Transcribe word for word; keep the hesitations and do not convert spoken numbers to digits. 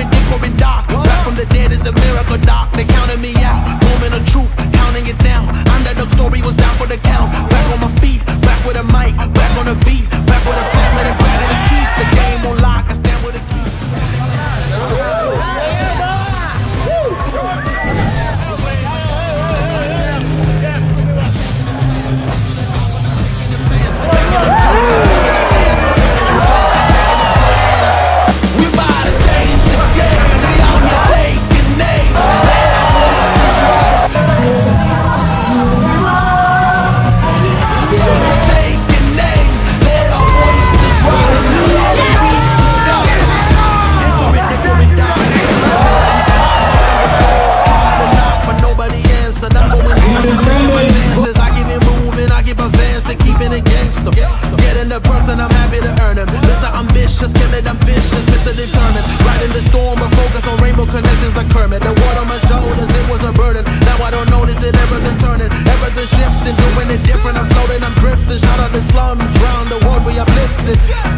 it thick or it dark. Back from the dead is a miracle, doc. They counted me out, moment of truth, counting it down. Underdog story was down for the count. Back on my feet, back with a mic, back on the beat, back with a family, and back in the streets. The game on lock, I stand with a key. Connections like Kermit, the water on my shoulders, it was a burden. Now I don't notice it, everything turning, everything shifting, doing it different. I'm floating, I'm drifting, shout out the slums, round the world we uplifted.